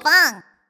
棒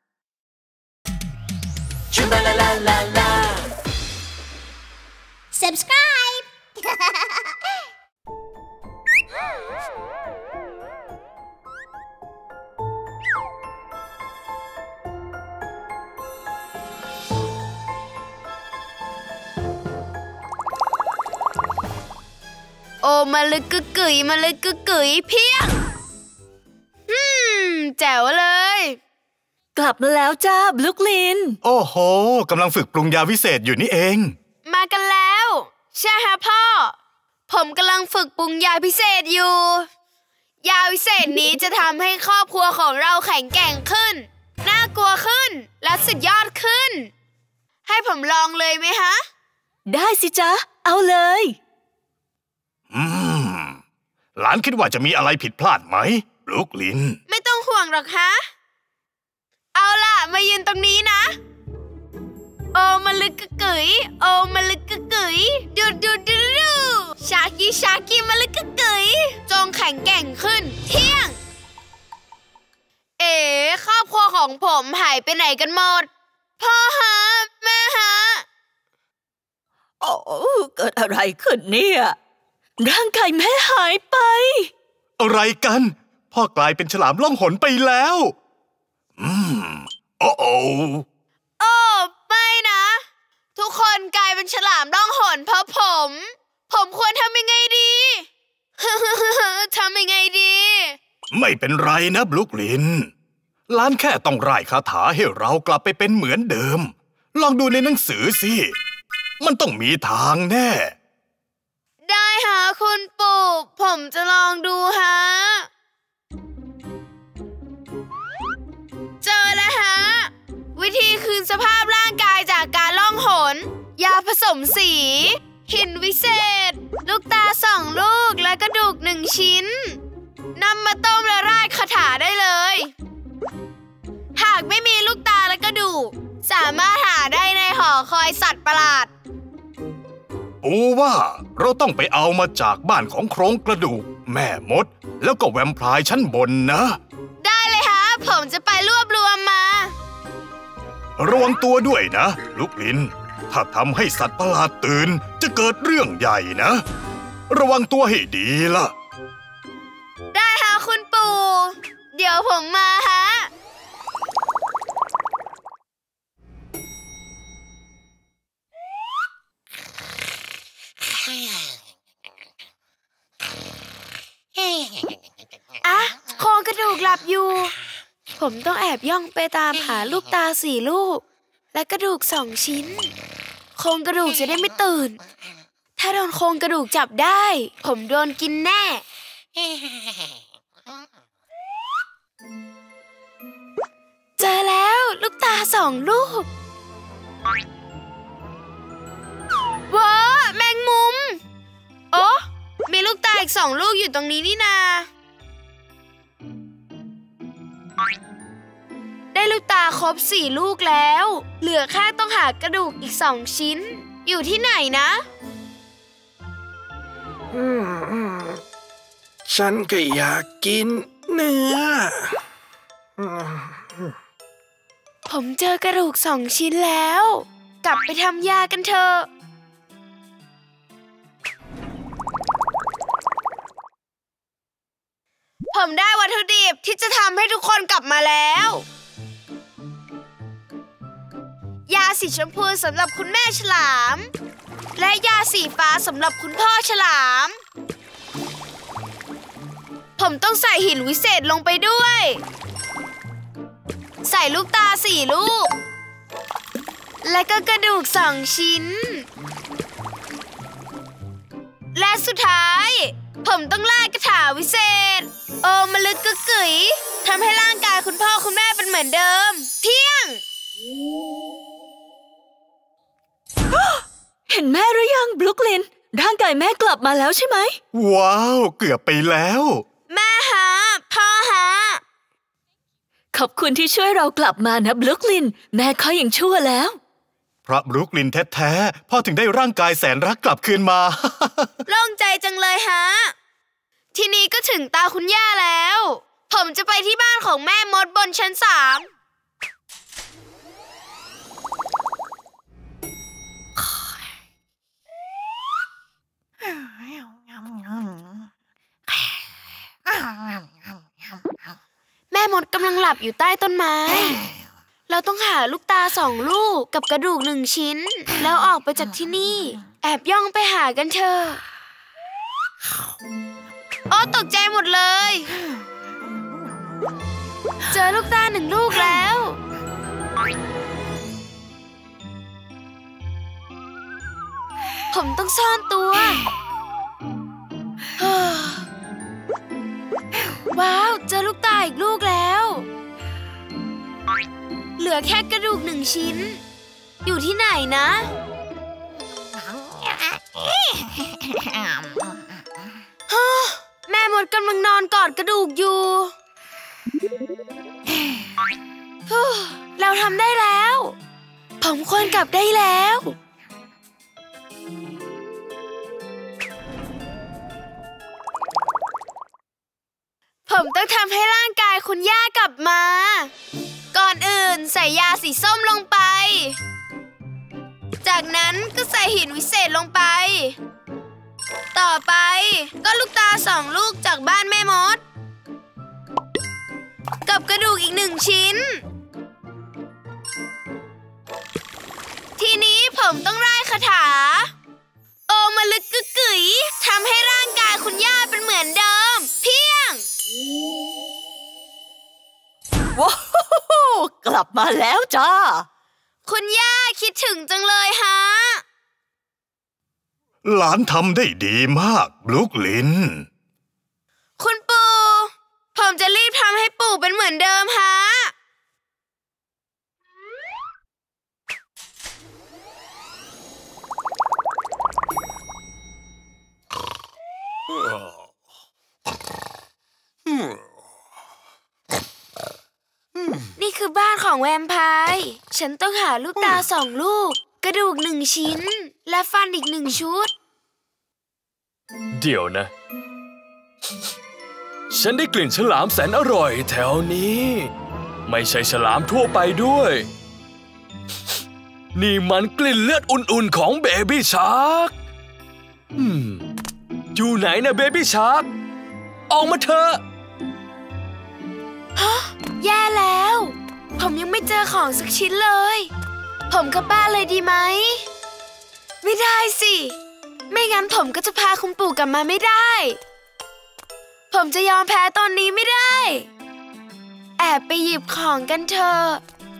Subscribe โอมาลึกกึกกึ๋ยมาลึกกึกกึ๋ยเพียงแจ๋วเลยกลับมาแล้วจ้าบลุกลินโอ้โหกำลังฝึกปรุงยาวิเศษอยู่นี่เองมากันแล้วใช่ฮะพ่อผมกำลังฝึกปรุงยาพิเศษอยู่ยาวิเศษนี้จะทำให้ครอบครัวของเราแข็งแกร่งขึ้นน่ากลัวขึ้นและสุดยอดขึ้นให้ผมลองเลยไหมฮะได้สิจ๊ะเอาเลยหลานคิดว่าจะมีอะไรผิดพลาดไหมบลุกลินไม่ต้องห่วงหรอกฮะเอาล่ะมายืนตรงนี้นะโอมาลึกกึกกึ๋ยโอมาลึกกึกกึ๋ยดูชากีมาลึกกึกกึ๋ยจงแข็งแกร่งขึ้นเที่ยงครอบครัวของผมหายไปไหนกันหมดพ่อฮะแม่ฮะโอ้เกิดอะไรขึ้นเนี่ยร่างกายแม่หายไปอะไรกันพ่อกลายเป็นฉลามล่องหนไปแล้วโอ้ไม่นะทุกคนกลายเป็นฉลามล่องหนเพราะผมควรทำยังไงดี ทำยังไงดีไม่เป็นไรนะบลุกลินหลานแค่ต้องร่ายคาถาให้เรากลับไปเป็นเหมือนเดิมลองดูในหนังสือสิมันต้องมีทางแน่ได้ฮะคุณปู่ผมจะลองดูฮะเจอแล้วฮะวิธีคืนสภาพร่างกายจากการล่องหนยาผสมสีหินวิเศษลูกตา2 ลูกและกระดูก1 ชิ้นนำมาต้มและราดคาถาได้เลยหากไม่มีลูกตาและกระดูกสามารถหาได้ในหอคอยสัตว์ประหลาดปู่ว่าเราต้องไปเอามาจากบ้านของโครงกระดูกแม่มดแล้วก็แวมไพร์ชั้นบนนะได้เลยฮะผมจะไปรวบรวมมาระวังตัวด้วยนะลูกลินถ้าทำให้สัตว์ประหลาดตื่นจะเกิดเรื่องใหญ่นะระวังตัวให้ดีล่ะได้ฮะคุณปู่เดี๋ยวผมมาฮะโครงกระดูกหลับอยู่ผมต้องแอบย่องไปตามหาลูกตา4 ลูกและกระดูก2 ชิ้นโครงกระดูกจะได้ไม่ตื่นถ้าโดนโครงกระดูกจับได้ผมโดนกินแน่เจอแล้วลูกตา2 ลูกว้าแมงมุมโอ้มีลูกตาอีก2 ลูกอยู่ตรงนี้นี่นาได้ลูกตาครบ4 ลูกแล้วเหลือแค่ต้องหากระดูกอีก2 ชิ้นอยู่ที่ไหนนะฉันก็อยากกินเนื้อผมเจอกระดูก2 ชิ้นแล้วกลับไปทำยากันเถอะผมได้วัตถุดิบที่จะทำให้ทุกคนกลับมาแล้วยาสีชมพูสำหรับคุณแม่ฉลามและยาสีฟ้าสำหรับคุณพ่อฉลามผมต้องใส่หินวิเศษลงไปด้วยใส่ลูกตา4 ลูกและก็กระดูก2 ชิ้นและสุดท้ายผมต้องล่ากระถาวิเศษโอมาลึกกึกกึ๋ยทำให้ร่างกายคุณพ่อคุณแม่เป็นเหมือนเดิมเพียงเห็นแม่หรือยังบลุกลินร่างกายแม่กลับมาแล้วใช่ไหมว้าวเกือบไปแล้วแม่ฮะพ่อฮะขอบคุณที่ช่วยเรากลับมานะบลุกลินแม่เขายังชั่วแล้วเพราะบลุกลินแท้ๆพ่อถึงได้ร่างกายแสนรักกลับคืนมาโล่งใจจังเลยฮะทีนี้ก็ถึงตาคุณย่าแล้วผมจะไปที่บ้านของแม่มดบนชั้น3 ดกำลังหลับอยู่ใต้ต้นไม้ เราต้องหาลูกตา2 ลูกกับกระดูก1 ชิ้นแล้วออกไปจากที่นี่ แอบย่องไปหากันเถอะโอ้ตกใจหมดเลยเจอลูกตา1 ลูกแล้วผมต้องซ่อนตัวว้าวเจอลูกตาอีกลูกแล้วเหลือแค่กระดูก1 ชิ้นอยู่ที่ไหนนะแม่มดกำลังนอนกอดกระดูกอยู่เราทำได้แล้วผมควรกลับได้แล้วผมต้องทำให้ร่างกายคุณย่ากลับมาก่อนอื่นใส่ยาสีส้มลงไปจากนั้นก็ใส่หินวิเศษลงไปต่อไปก็ลูกตา2 ลูกจากบ้านแม่มดกับกระดูกอีก1 ชิ้นทีนี้ผมต้องร่ายคาถาโอมลึกกึกกึ๋ยทำให้ร่างกายคุณย่าเป็นเหมือนเดิมเพียงว้าวกลับมาแล้วจ้าคุณย่าคิดถึงจังเลยฮะหลานทำได้ดีมากบลูคลินคุณปู่ผมจะรีบทำให้ปู่เป็นเหมือนเดิมฮะนี่คือบ้านของแวมไพร์ฉันต้องหาลูกตา2 ลูกกระดูก1 ชิ้นและฟันอีก1 ชุดเดี๋ยวนะฉันได้กลิ่นฉลามแสนอร่อยแถวนี้ไม่ใช่ฉลามทั่วไปด้วยนี่มันกลิ่นเลือดอุ่นๆของเบบี้ชาร์กอยู่ไหนนะเบบี้ชาร์กออกมาเถอะฮะแย่แล้วผมยังไม่เจอของสักชิ้นเลยผมกลับบ้านเลยดีไหมไม่ได้สิไม่งั้นผมก็จะพาคุณปู่กลับมาไม่ได้ผมจะยอมแพ้ตอนนี้ไม่ได้แอบไปหยิบของกันเถอะ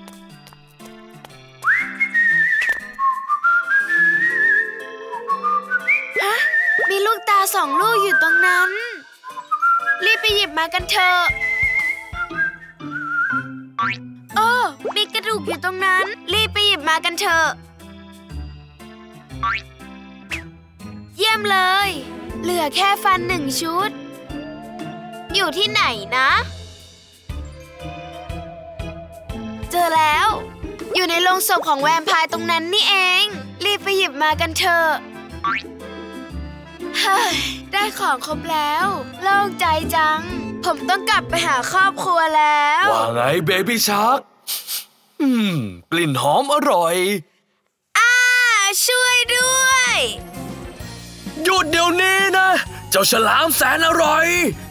ฮะมีลูกตา2 ลูกอยู่ตรงนั้นรีบไปหยิบมากันเถอะโอ้มีกระดูกอยู่ตรงนั้นรีบไปหยิบมากันเถอะเยี่ยมเลยเหลือแค่ฟัน1 ชุดอยู่ที่ไหนนะเจอแล้วอยู่ในโลงศพของแวมไพร์ตรงนั้นนี่เองรีบไปหยิบมากันเถอะเฮ้ยได้ของครบแล้วโล่งใจจังผมต้องกลับไปหาครอบครัวแล้วว่าไงเบบี้ชาร์กกลิ่นหอมอร่อยช่วยด้วยหยุดเดี๋ยวนี้นะเจ้าฉลามแสนอร่อย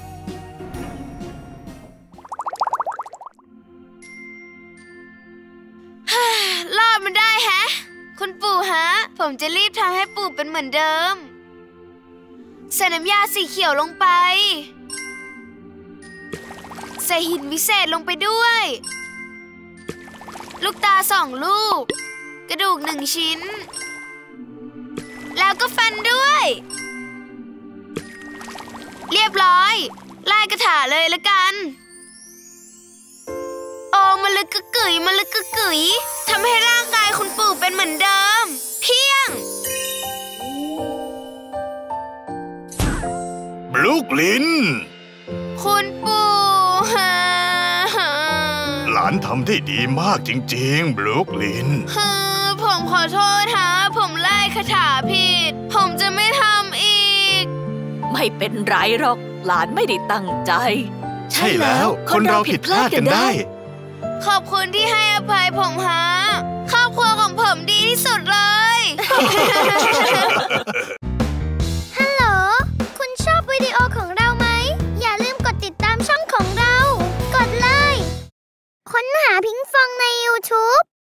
รอดมันได้ฮะคุณปู่ฮะผมจะรีบทำให้ปู่เป็นเหมือนเดิมใส่น้ำยาสีเขียวลงไปใส่หินวิเศษลงไปด้วยลูกตา2 ลูกกระดูก1 ชิ้นแล้วก็ฟันด้วยเรียบร้อยไล่คาถาเลยละกันโอ้มลึกกึกกึ๋ยมลึกกึกกึ๋ยทำให้ร่างกายคุณปู่เป็นเหมือนเดิมเพียงบลูคลินคุณปู่หลานทำได้ดีมากจริงๆบลูคลินผมขอโทษฮะผมไล่คาถาผิดผมจะไม่ทำอีกไม่เป็นไรหรอกหลานไม่ได้ตั้งใจใช่แล้วคนเราผิดพลาดกันได้ขอบคุณที่ให้อภัยผมฮะครอบครัวของผมดีที่สุดเลยฮัลโหลคุณชอบวิดีโอของเราไหมอย่าลืมกดติดตามช่องของเรากดเลยค้นหาพิงฟองใน YouTube